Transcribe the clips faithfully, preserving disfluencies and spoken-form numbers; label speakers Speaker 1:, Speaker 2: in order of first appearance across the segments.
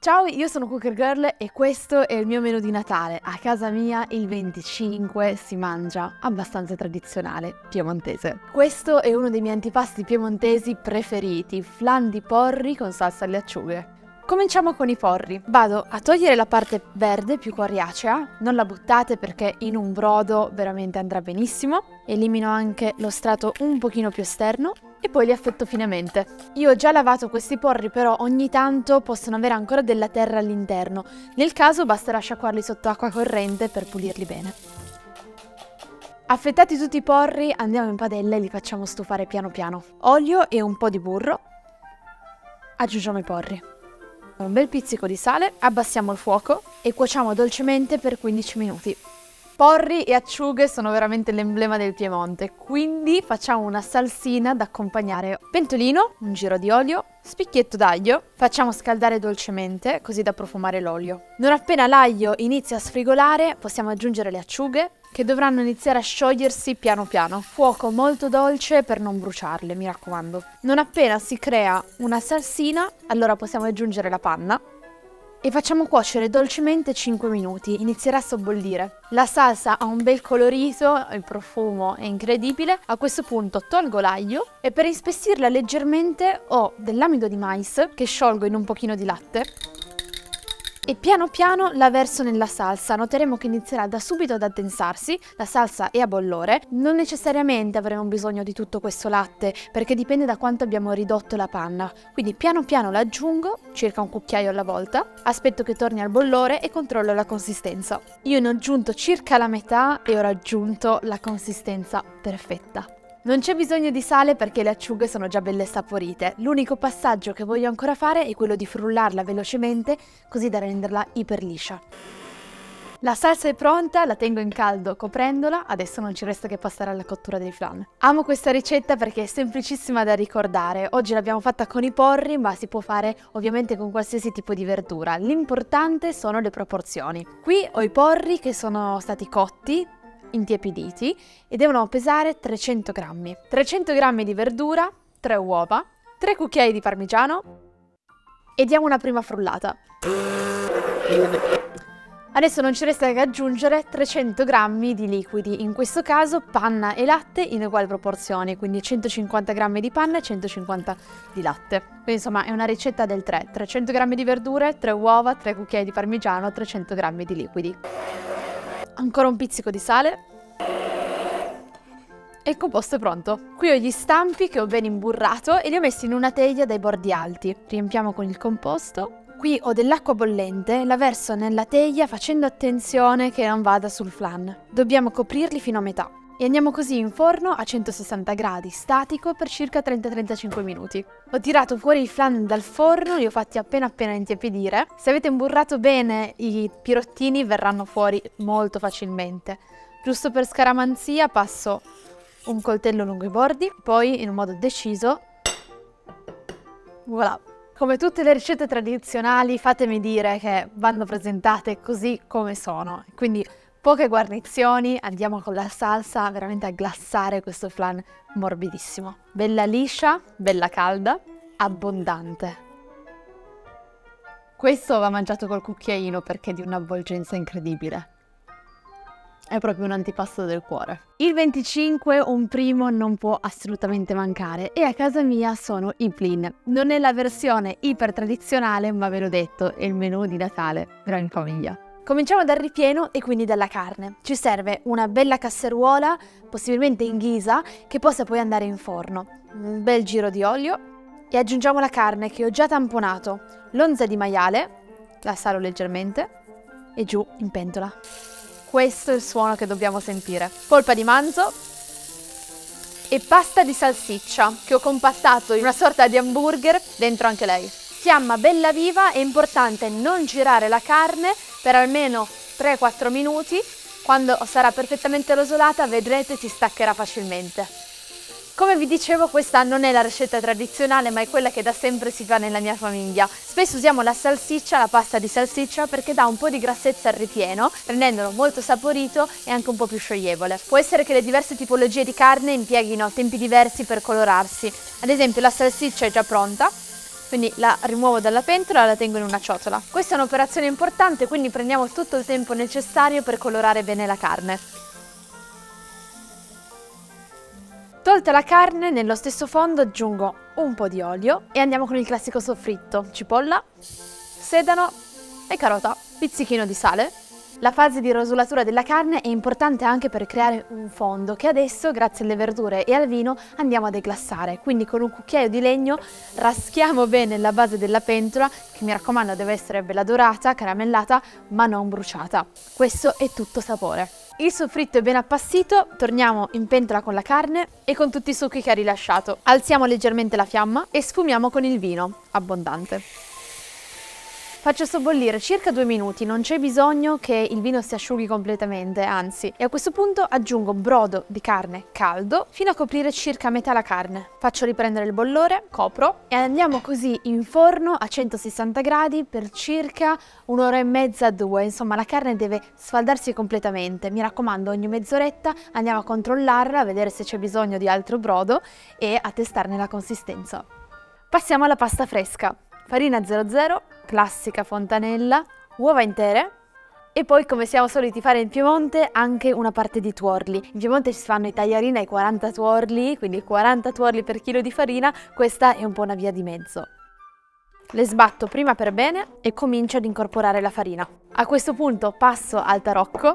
Speaker 1: Ciao, io sono Cooker Girl e questo è il mio menù di Natale. A casa mia il venticinque si mangia abbastanza tradizionale, piemontese. Questo è uno dei miei antipasti piemontesi preferiti, flan di porri con salsa alle acciughe. Cominciamo con i porri. Vado a togliere la parte verde più coriacea, non la buttate perché in un brodo veramente andrà benissimo. Elimino anche lo strato un pochino più esterno e poi li affetto finemente. Io ho già lavato questi porri, però ogni tanto possono avere ancora della terra all'interno. Nel caso basterà sciacquarli sotto acqua corrente per pulirli bene. Affettati tutti i porri, andiamo in padella e li facciamo stufare piano piano. Olio e un po' di burro. Aggiungiamo i porri. Un bel pizzico di sale, abbassiamo il fuoco e cuociamo dolcemente per quindici minuti. Porri e acciughe sono veramente l'emblema del Piemonte, quindi facciamo una salsina da accompagnare. Pentolino, un giro di olio, spicchietto d'aglio, facciamo scaldare dolcemente così da profumare l'olio. Non appena l'aglio inizia a sfrigolare possiamo aggiungere le acciughe che dovranno iniziare a sciogliersi piano piano. Fuoco molto dolce per non bruciarle, mi raccomando. Non appena si crea una salsina, allora possiamo aggiungere la panna e facciamo cuocere dolcemente cinque minuti, inizierà a sobbollire. La salsa ha un bel colorito, il profumo è incredibile. A questo punto tolgo l'aglio e per ispessirla leggermente ho dell'amido di mais che sciolgo in un pochino di latte e piano piano la verso nella salsa. Noteremo che inizierà da subito ad addensarsi, la salsa è a bollore. Non necessariamente avremo bisogno di tutto questo latte perché dipende da quanto abbiamo ridotto la panna. Quindi piano piano la aggiungo, circa un cucchiaio alla volta, aspetto che torni al bollore e controllo la consistenza. Io ne ho aggiunto circa la metà e ho raggiunto la consistenza perfetta. Non c'è bisogno di sale perché le acciughe sono già belle saporite. L'unico passaggio che voglio ancora fare è quello di frullarla velocemente così da renderla iper liscia. La salsa è pronta, la tengo in caldo coprendola, adesso non ci resta che passare alla cottura dei flan. Amo questa ricetta perché è semplicissima da ricordare. Oggi l'abbiamo fatta con i porri, ma si può fare ovviamente con qualsiasi tipo di verdura. L'importante sono le proporzioni. Qui ho i porri che sono stati cotti, intiepiditi e devono pesare trecento grammi. trecento grammi di verdura, tre uova, tre cucchiai di parmigiano e diamo una prima frullata. Adesso non ci resta che aggiungere trecento grammi di liquidi, in questo caso panna e latte in uguali proporzioni, quindi centocinquanta grammi di panna e centocinquanta di latte. Quindi insomma è una ricetta del tre, trecento grammi di verdure, tre uova, tre cucchiai di parmigiano, trecento grammi di liquidi. Ancora un pizzico di sale e il composto è pronto. Qui ho gli stampi che ho ben imburrato e li ho messi in una teglia dai bordi alti. Riempiamo con il composto. Qui ho dell'acqua bollente, la verso nella teglia facendo attenzione che non vada sul flan. Dobbiamo coprirli fino a metà. E andiamo così in forno a centosessanta gradi statico per circa trenta trentacinque minuti. Ho tirato fuori i flan dal forno, li ho fatti appena appena intiepidire. Se avete imburrato bene i pirottini verranno fuori molto facilmente. Giusto per scaramanzia passo un coltello lungo i bordi, poi in un modo deciso, voilà. Come tutte le ricette tradizionali fatemi dire che vanno presentate così come sono, quindi poche guarnizioni, andiamo con la salsa veramente a glassare questo flan morbidissimo. Bella liscia, bella calda, abbondante. Questo va mangiato col cucchiaino perché è di un'avvolgenza incredibile. È proprio un antipasto del cuore. Il venticinque un primo non può assolutamente mancare e a casa mia sono i plin. Non è la versione iper tradizionale, ma ve l'ho detto, è il menù di Natale, gran famiglia. Cominciamo dal ripieno e quindi dalla carne. Ci serve una bella casseruola, possibilmente in ghisa, che possa poi andare in forno. Un bel giro di olio e aggiungiamo la carne che ho già tamponato. Lonza di maiale, la salo leggermente e giù in pentola. Questo è il suono che dobbiamo sentire. Polpa di manzo e pasta di salsiccia che ho compattato in una sorta di hamburger, dentro anche lei. Fiamma bella viva, è importante non girare la carne per almeno tre quattro minuti. Quando sarà perfettamente rosolata vedrete si staccherà facilmente. Come vi dicevo, questa non è la ricetta tradizionale, ma è quella che da sempre si fa nella mia famiglia. Spesso usiamo la salsiccia, la pasta di salsiccia, perché dà un po' di grassezza al ripieno, rendendolo molto saporito e anche un po' più scioglievole. Può essere che le diverse tipologie di carne impieghino tempi diversi per colorarsi. Ad esempio la salsiccia è già pronta, Quindi la rimuovo dalla pentola e la tengo in una ciotola. Questa è un'operazione importante, quindi prendiamo tutto il tempo necessario per colorare bene la carne. Tolta la carne, nello stesso fondo aggiungo un po' di olio e andiamo con il classico soffritto. Cipolla, sedano e carota, pizzichino di sale. La fase di rosolatura della carne è importante anche per creare un fondo che adesso, grazie alle verdure e al vino, andiamo a declassare. Quindi con un cucchiaio di legno raschiamo bene la base della pentola, che mi raccomando deve essere bella dorata, caramellata, ma non bruciata. Questo è tutto sapore. Il soffritto è ben appassito, torniamo in pentola con la carne e con tutti i succhi che ha rilasciato. Alziamo leggermente la fiamma e sfumiamo con il vino, abbondante. Faccio sobbollire circa due minuti, non c'è bisogno che il vino si asciughi completamente, anzi. E a questo punto aggiungo brodo di carne caldo fino a coprire circa metà la carne. Faccio riprendere il bollore, copro e andiamo così in forno a centosessanta gradi per circa un'ora e mezza, due. Insomma, la carne deve sfaldarsi completamente. Mi raccomando, ogni mezz'oretta andiamo a controllarla, a vedere se c'è bisogno di altro brodo e a testarne la consistenza. Passiamo alla pasta fresca. Farina zero zero, classica fontanella, uova intere e poi, come siamo soliti fare in Piemonte, anche una parte di tuorli. In Piemonte si fanno i tagliarini ai quaranta tuorli, quindi quaranta tuorli per chilo di farina, questa è un po' una via di mezzo. Le sbatto prima per bene e comincio ad incorporare la farina. A questo punto passo al tarocco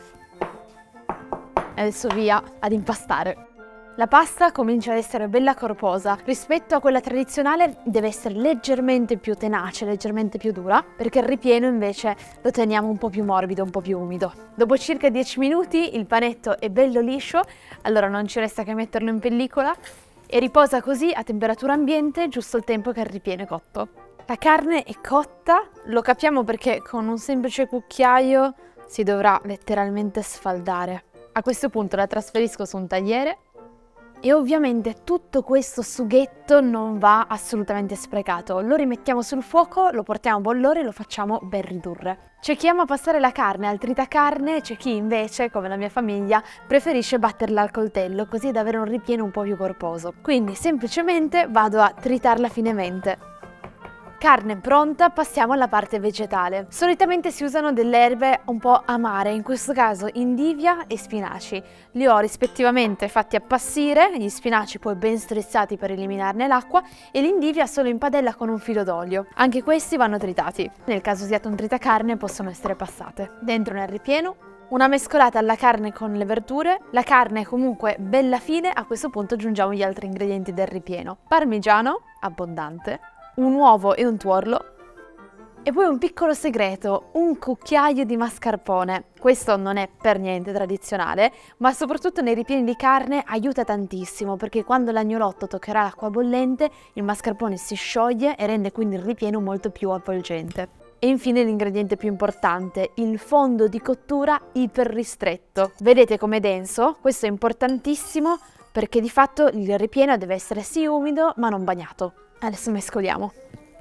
Speaker 1: e adesso via ad impastare. La pasta comincia ad essere bella corposa, rispetto a quella tradizionale deve essere leggermente più tenace, leggermente più dura, perché il ripieno invece lo teniamo un po' più morbido, un po' più umido. Dopo circa dieci minuti il panetto è bello liscio, allora non ci resta che metterlo in pellicola e riposa così a temperatura ambiente giusto il tempo che il ripieno è cotto. La carne è cotta, lo capiamo perché con un semplice cucchiaio si dovrà letteralmente sfaldare. A questo punto la trasferisco su un tagliere. E ovviamente tutto questo sughetto non va assolutamente sprecato, lo rimettiamo sul fuoco, lo portiamo a bollore e lo facciamo ben ridurre. C'è chi ama passare la carne al tritacarne, c'è chi invece, come la mia famiglia, preferisce batterla al coltello così da avere un ripieno un po' più corposo. Quindi semplicemente vado a tritarla finemente. Carne pronta, passiamo alla parte vegetale. Solitamente si usano delle erbe un po' amare, in questo caso indivia e spinaci. Li ho rispettivamente fatti appassire, gli spinaci poi ben strizzati per eliminarne l'acqua e l'indivia solo in padella con un filo d'olio. Anche questi vanno tritati. Nel caso siate un tritacarne possono essere passate. Dentro nel ripieno una mescolata alla carne con le verdure, la carne è comunque bella fine, a questo punto aggiungiamo gli altri ingredienti del ripieno. Parmigiano, abbondante, un uovo e un tuorlo e poi un piccolo segreto, un cucchiaio di mascarpone. Questo non è per niente tradizionale, ma soprattutto nei ripieni di carne aiuta tantissimo perché quando l'agnolotto toccherà l'acqua bollente il mascarpone si scioglie e rende quindi il ripieno molto più avvolgente. E infine l'ingrediente più importante, il fondo di cottura iper ristretto. Vedete com'è denso? Questo è importantissimo perché di fatto il ripieno deve essere sì umido ma non bagnato. Adesso mescoliamo.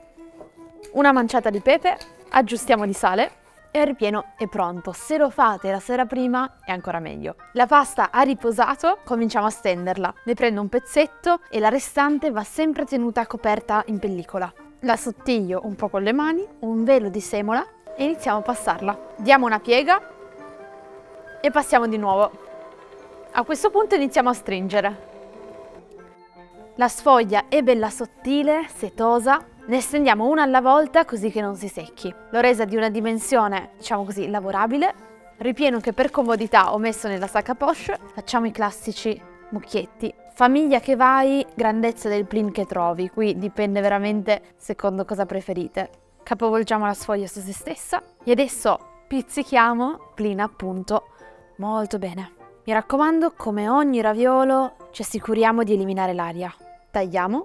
Speaker 1: Una manciata di pepe, aggiustiamo di sale e il ripieno è pronto. Se lo fate la sera prima è ancora meglio. La pasta ha riposato, cominciamo a stenderla. Ne prendo un pezzetto e la restante va sempre tenuta coperta in pellicola. La sottiglio un po' con le mani, un velo di semola e iniziamo a passarla. Diamo una piega e passiamo di nuovo. A questo punto iniziamo a stringere. La sfoglia è bella sottile, setosa, ne stendiamo una alla volta così che non si secchi. L'ho resa di una dimensione, diciamo così, lavorabile, ripieno che per comodità ho messo nella sac à poche, facciamo i classici mucchietti. Famiglia che vai, grandezza del plin che trovi, qui dipende veramente secondo cosa preferite. Capovolgiamo la sfoglia su se stessa e adesso pizzichiamo plin appunto molto bene. Mi raccomando, come ogni raviolo ci assicuriamo di eliminare l'aria. Tagliamo.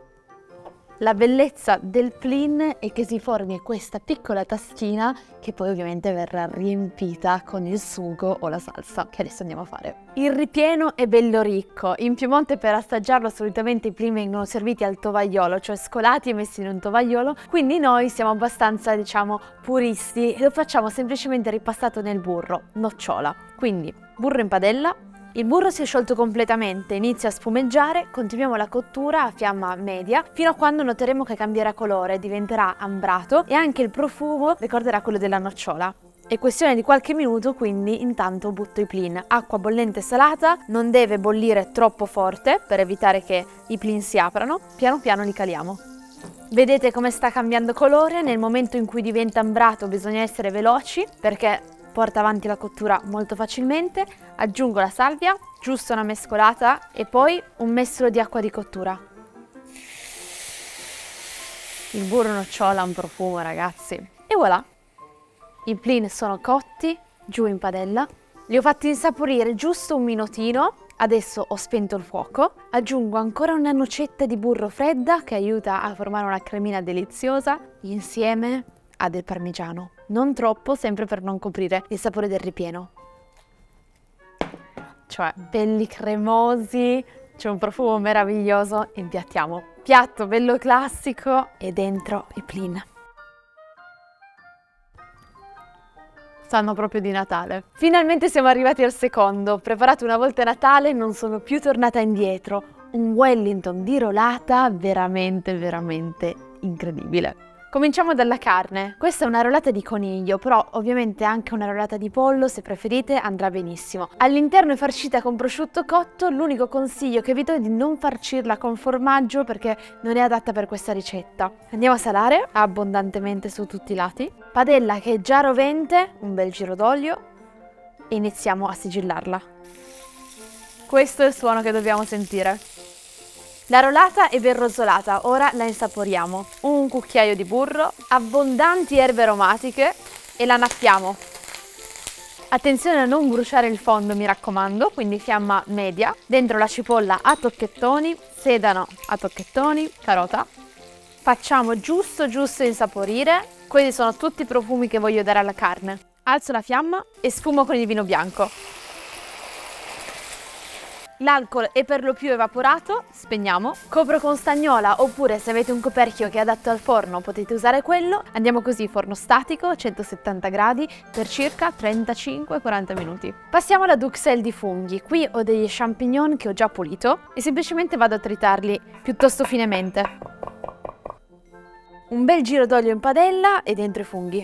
Speaker 1: La bellezza del plin è che si formi questa piccola taschina che poi ovviamente verrà riempita con il sugo o la salsa che adesso andiamo a fare. Il ripieno è bello ricco. In Piemonte per assaggiarlo solitamente i plin vengono serviti al tovagliolo, cioè scolati e messi in un tovagliolo, quindi noi siamo abbastanza, diciamo, puristi e lo facciamo semplicemente ripassato nel burro, nocciola. Quindi burro in padella, Il burro si è sciolto completamente, inizia a spumeggiare, continuiamo la cottura a fiamma media fino a quando noteremo che cambierà colore, diventerà ambrato e anche il profumo ricorderà quello della nocciola. È questione di qualche minuto, quindi intanto butto i plin. Acqua bollente salata, non deve bollire troppo forte per evitare che i plin si aprano, piano piano li caliamo. Vedete come sta cambiando colore? Nel momento in cui diventa ambrato bisogna essere veloci perché porta avanti la cottura molto facilmente. Aggiungo la salvia, giusto una mescolata e poi un mestolo di acqua di cottura. Il burro nocciola ha un profumo, ragazzi. E voilà! I plin sono cotti, giù in padella. Li ho fatti insaporire giusto un minutino. Adesso ho spento il fuoco. Aggiungo ancora una nocetta di burro fredda che aiuta a formare una cremina deliziosa insieme a del parmigiano. Non troppo, sempre per non coprire il sapore del ripieno. Cioè, belli cremosi, c'è un profumo meraviglioso. Impiattiamo. Piatto bello classico e dentro i plin. Sanno proprio di Natale. Finalmente siamo arrivati al secondo. Preparato una volta a Natale, non sono più tornata indietro. Un Wellington di rolata veramente, veramente incredibile. Cominciamo dalla carne. Questa è una rolata di coniglio, però ovviamente anche una rolata di pollo, se preferite, andrà benissimo. All'interno è farcita con prosciutto cotto, l'unico consiglio che vi do è di non farcirla con formaggio perché non è adatta per questa ricetta. Andiamo a salare abbondantemente su tutti i lati. Padella che è già rovente, un bel giro d'olio e iniziamo a sigillarla. Questo è il suono che dobbiamo sentire. La rolata è ben rosolata, ora la insaporiamo. Un cucchiaio di burro, abbondanti erbe aromatiche e la annaffiamo. Attenzione a non bruciare il fondo, mi raccomando, quindi fiamma media. Dentro la cipolla a tocchettoni, sedano a tocchettoni, carota. Facciamo giusto giusto insaporire. Questi sono tutti i profumi che voglio dare alla carne. Alzo la fiamma e sfumo con il vino bianco. L'alcol è per lo più evaporato, spegniamo. Copro con stagnola oppure se avete un coperchio che è adatto al forno potete usare quello. Andiamo così, forno statico, centosettanta gradi per circa trentacinque quaranta minuti. Passiamo alla duxelle di funghi. Qui ho degli champignon che ho già pulito e semplicemente vado a tritarli piuttosto finemente. Un bel giro d'olio in padella e dentro i funghi.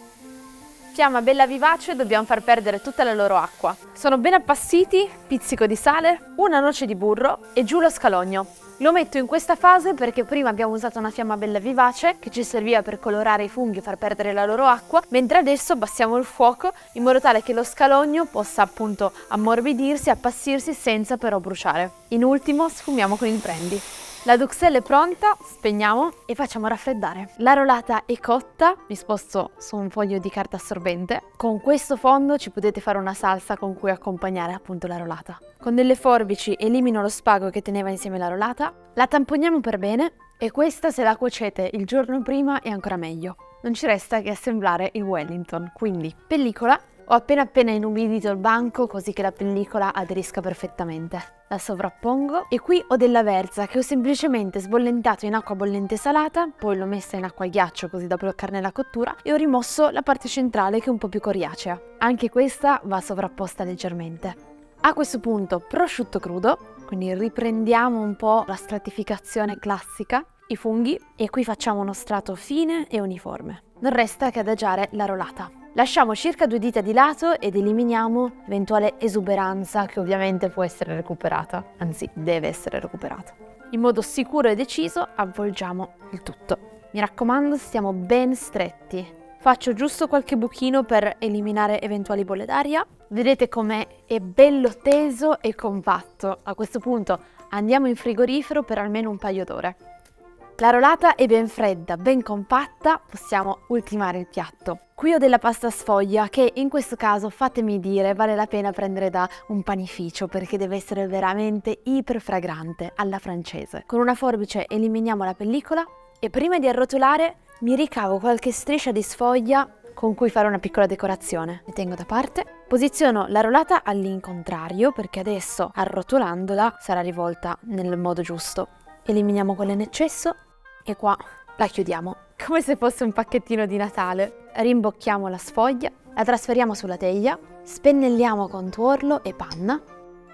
Speaker 1: Fiamma bella vivace, dobbiamo far perdere tutta la loro acqua. Sono ben appassiti, pizzico di sale, una noce di burro e giù lo scalogno. Lo metto in questa fase perché prima abbiamo usato una fiamma bella vivace che ci serviva per colorare i funghi e far perdere la loro acqua, mentre adesso abbassiamo il fuoco in modo tale che lo scalogno possa appunto ammorbidirsi, appassirsi senza però bruciare. In ultimo sfumiamo con il brandy. La duxelle è pronta, spegniamo e facciamo raffreddare. La rolata è cotta, mi sposto su un foglio di carta assorbente. Con questo fondo ci potete fare una salsa con cui accompagnare appunto la rolata. Con delle forbici elimino lo spago che teneva insieme la rolata, la tamponiamo per bene e questa se la cuocete il giorno prima è ancora meglio. Non ci resta che assemblare il Wellington, quindi pellicola. Ho appena appena inumidito il banco così che la pellicola aderisca perfettamente. La sovrappongo e qui ho della verza che ho semplicemente sbollentato in acqua bollente salata, poi l'ho messa in acqua e ghiaccio così da bloccarne la cottura e ho rimosso la parte centrale che è un po' più coriacea. Anche questa va sovrapposta leggermente. A questo punto prosciutto crudo, quindi riprendiamo un po' la stratificazione classica, i funghi e qui facciamo uno strato fine e uniforme. Non resta che adagiare la rolata. Lasciamo circa due dita di lato ed eliminiamo eventuale esuberanza che ovviamente può essere recuperata, anzi deve essere recuperata. In modo sicuro e deciso avvolgiamo il tutto. Mi raccomando, stiamo ben stretti. Faccio giusto qualche buchino per eliminare eventuali bolle d'aria. Vedete com'è? È bello teso e compatto. A questo punto andiamo in frigorifero per almeno un paio d'ore. La rolata è ben fredda, ben compatta, possiamo ultimare il piatto. Qui ho della pasta sfoglia che in questo caso, fatemi dire, vale la pena prendere da un panificio perché deve essere veramente iper fragrante, alla francese. Con una forbice eliminiamo la pellicola e prima di arrotolare mi ricavo qualche striscia di sfoglia con cui fare una piccola decorazione. Le tengo da parte. Posiziono la rolata all'incontrario perché adesso arrotolandola sarà rivolta nel modo giusto. Eliminiamo quella in eccesso e qua la chiudiamo, come se fosse un pacchettino di Natale. Rimbocchiamo la sfoglia, la trasferiamo sulla teglia, spennelliamo con tuorlo e panna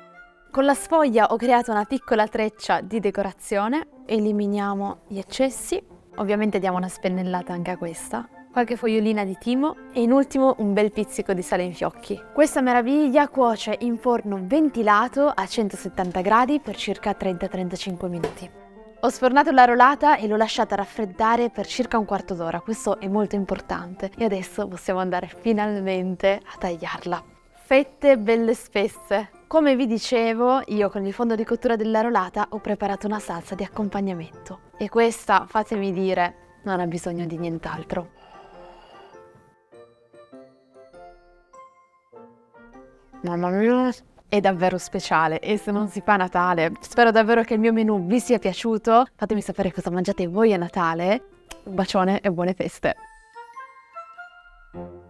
Speaker 1: Con la sfoglia ho creato una piccola treccia di decorazione, eliminiamo gli eccessi, ovviamente diamo una spennellata anche a questa, qualche fogliolina di timo e in ultimo un bel pizzico di sale in fiocchi. Questa meraviglia cuoce in forno ventilato a centosettanta gradi per circa trenta trentacinque minuti. Ho sfornato la rolata e l'ho lasciata raffreddare per circa un quarto d'ora, questo è molto importante e adesso possiamo andare finalmente a tagliarla. Fette belle spesse. Come vi dicevo, io con il fondo di cottura della rolata ho preparato una salsa di accompagnamento e questa, fatemi dire, non ha bisogno di nient'altro. Mamma mia, è davvero speciale e se non si fa a Natale, spero davvero che il mio menù vi sia piaciuto. Fatemi sapere cosa mangiate voi a Natale. Un bacione e buone feste!